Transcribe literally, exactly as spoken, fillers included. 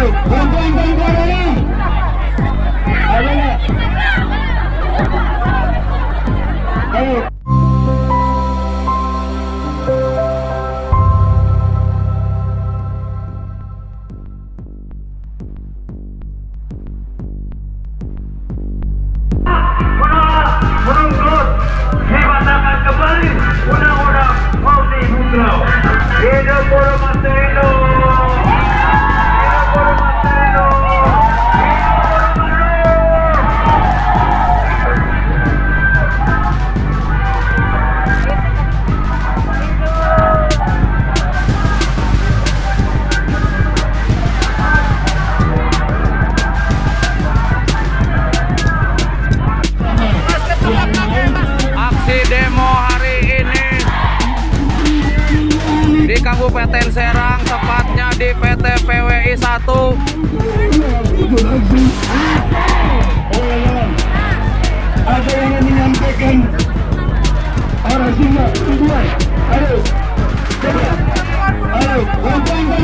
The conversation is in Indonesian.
Bukan suaranya. Ada nggak? Ayo. Menuntut dibatalkan kembali Undang-Undang Omnibus. Hidup buruh masih hidup. Hidup buruh masih hidup. Aksi demo hari ini di Kabupaten Serang, tepatnya di P T P W I satu. Ada yang ingin menyampaikan arah singa tujuan. Ayo, coba. Ayo, bukan